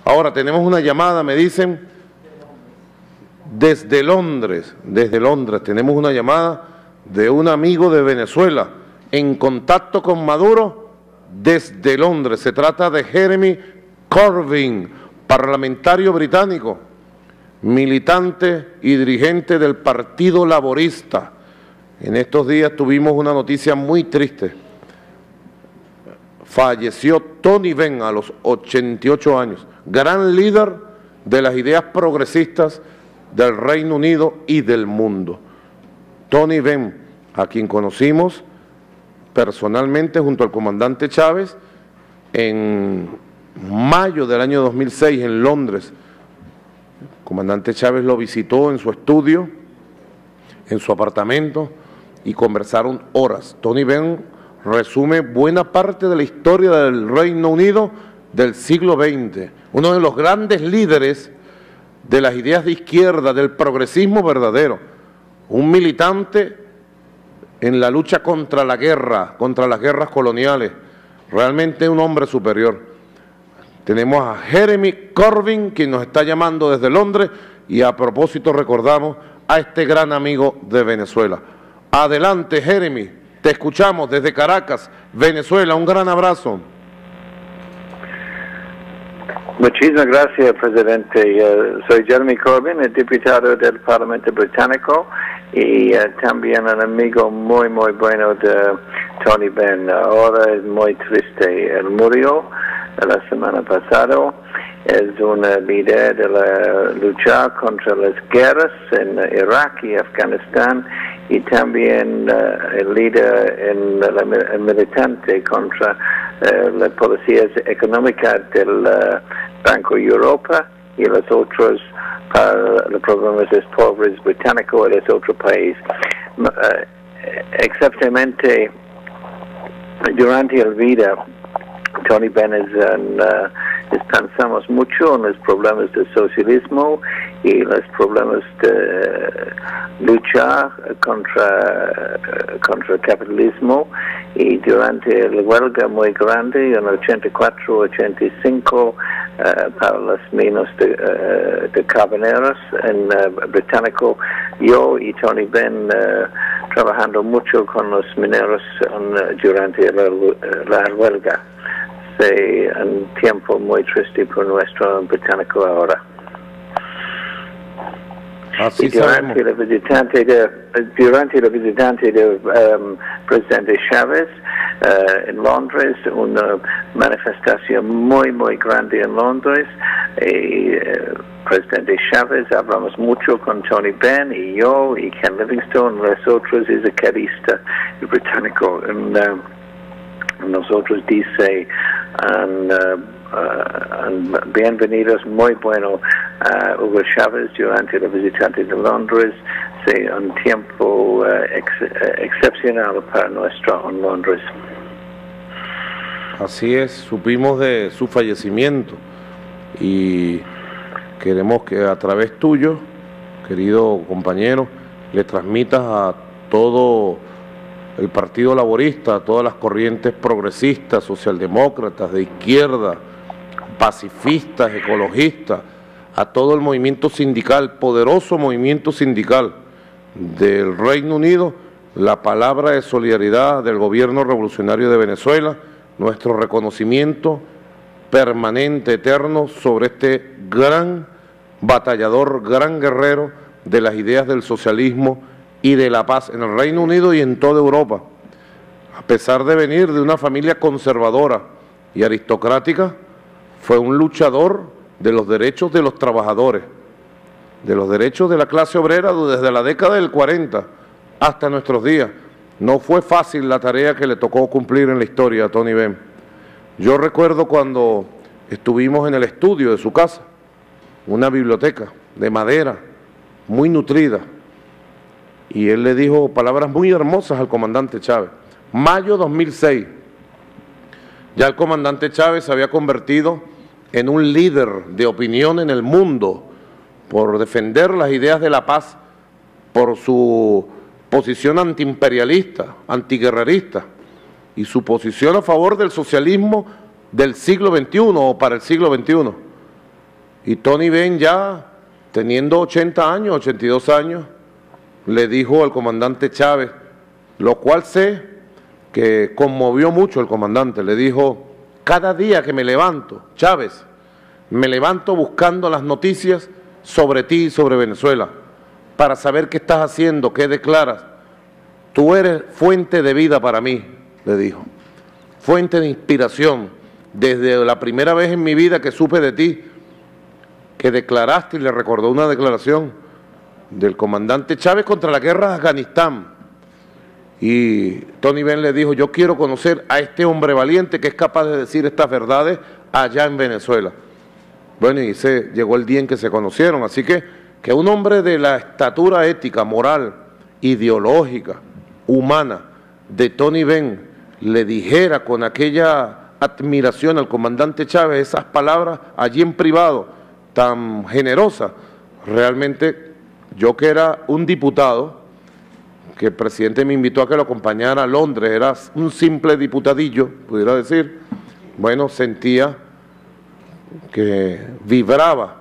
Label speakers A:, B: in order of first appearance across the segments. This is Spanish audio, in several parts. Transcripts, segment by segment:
A: Ahora tenemos una llamada, me dicen, desde Londres, tenemos una llamada de un amigo de Venezuela en contacto con Maduro desde Londres. Se trata de Jeremy Corbyn, parlamentario británico, militante y dirigente del Partido Laborista. En estos días tuvimos una noticia muy triste. Falleció Tony Benn a los 88 años, gran líder de las ideas progresistas del Reino Unido y del mundo. Tony Benn, a quien conocimos personalmente junto al comandante Chávez en mayo del año 2006 en Londres. El comandante Chávez lo visitó en su estudio, en su apartamento, y conversaron horas. Tony Benn resume buena parte de la historia del Reino Unido del siglo XX, uno de los grandes líderes de las ideas de izquierda, del progresismo verdadero, un militante en la lucha contra la guerra, contra las guerras coloniales, realmente un hombre superior. Tenemos a Jeremy Corbyn, quien nos está llamando desde Londres, y a propósito recordamos a este gran amigo de Venezuela. Adelante, Jeremy, te escuchamos desde Caracas, Venezuela, un gran abrazo.
B: Muchísimas gracias, presidente. Soy Jeremy Corbyn, el diputado del Parlamento Británico y también un amigo muy bueno de Tony Benn. Ahora es muy triste. Él murió la semana pasada. Es un líder de la lucha contra las guerras en Irak y Afganistán y también el líder en el militante contra la policía económica del Banco Europa y los otros para los programas de pobres británicos y los otros países. Exceptamente, durante el vida, Tony Benn pensamos mucho en los problemas del socialismo y los problemas de lucha contra el capitalismo, y durante la huelga muy grande en 84-85 para las minas de carboneros en británico, yo y Tony Benn trabajando mucho con los mineros durante la huelga. Un tiempo muy triste por nuestro británico ahora.
A: Así
B: durante la visitante de presidente Chávez en Londres, una manifestación muy grande en Londres, y presidente Chávez hablamos mucho con Tony Benn y yo y Ken Livingstone y los otros izquierdistas británicos. Nosotros dice bienvenidos muy bueno a Hugo Chávez durante la visita de Londres. Un tiempo excepcional para nuestro en Londres.
A: Así es, supimos de su fallecimiento y queremos que a través tuyo, querido compañero, le transmitas a todo el Partido Laborista, a todas las corrientes progresistas, socialdemócratas, de izquierda, pacifistas, ecologistas, a todo el movimiento sindical, poderoso movimiento sindical del Reino Unido, la palabra de solidaridad del gobierno revolucionario de Venezuela, nuestro reconocimiento permanente, eterno, sobre este gran batallador, gran guerrero de las ideas del socialismo y de la paz en el Reino Unido y en toda Europa. A pesar de venir de una familia conservadora y aristocrática, fue un luchador de los derechos de los trabajadores, de los derechos de la clase obrera desde la década del 40 hasta nuestros días. No fue fácil la tarea que le tocó cumplir en la historia a Tony Benn. Yo recuerdo cuando estuvimos en el estudio de su casa, una biblioteca de madera, muy nutrida, y él le dijo palabras muy hermosas al comandante Chávez. Mayo 2006, ya el comandante Chávez se había convertido en un líder de opinión en el mundo por defender las ideas de la paz, por su posición antiimperialista, antiguerrerista, y su posición a favor del socialismo del siglo XXI o para el siglo XXI. Y Tony Benn, ya teniendo 80 años, 82 años, le dijo al comandante Chávez, lo cual sé que conmovió mucho al comandante, le dijo: cada día que me levanto, Chávez, me levanto buscando las noticias sobre ti y sobre Venezuela, para saber qué estás haciendo, qué declaras. Tú eres fuente de vida para mí, le dijo, fuente de inspiración. Desde la primera vez en mi vida que supe de ti, que declaraste, y le recordó una declaración del comandante Chávez contra la guerra de Afganistán. Y Tony Benn le dijo: yo quiero conocer a este hombre valiente que es capaz de decir estas verdades allá en Venezuela. Bueno, y llegó el día en que se conocieron. Así que un hombre de la estatura ética, moral, ideológica, humana de Tony Benn le dijera con aquella admiración al comandante Chávez esas palabras allí en privado, tan generosas. Realmente, yo que era un diputado, que el presidente me invitó a que lo acompañara a Londres, era un simple diputadillo, pudiera decir, bueno, sentía que vibraba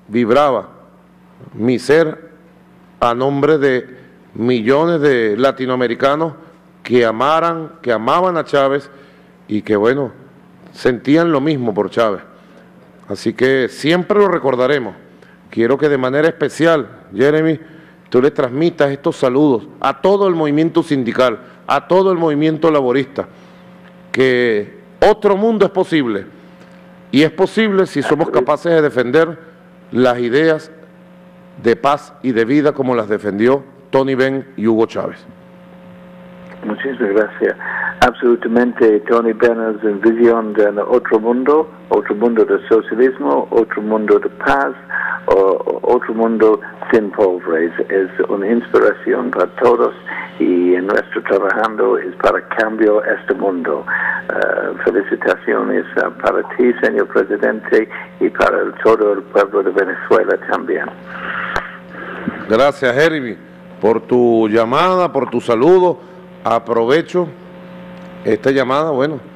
A: mi ser a nombre de millones de latinoamericanos que amaban a Chávez y que, bueno, sentían lo mismo por Chávez. Así que siempre lo recordaremos. Quiero que de manera especial, Jeremy, tú le transmitas estos saludos a todo el movimiento sindical, a todo el movimiento laborista, que otro mundo es posible, y es posible si somos capaces de defender las ideas de paz y de vida como las defendió Tony Benn y Hugo Chávez.
B: Muchísimas gracias. Absolutamente, Tony Benn es una visión de otro mundo de socialismo, otro mundo de paz, otro mundo sin pobres. Es una inspiración para todos y nuestro trabajando es para cambiar este mundo. Felicitaciones para ti, señor presidente, y para todo el pueblo de Venezuela también.
A: Gracias, Jeremy, por tu llamada, por tu saludo. Aprovecho esta llamada, bueno,